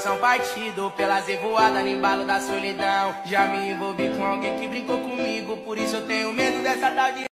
coração partido pelas revoadas no embalo da solidão. Já me envolvi com alguém que brincou comigo, por isso eu tenho medo dessa tal de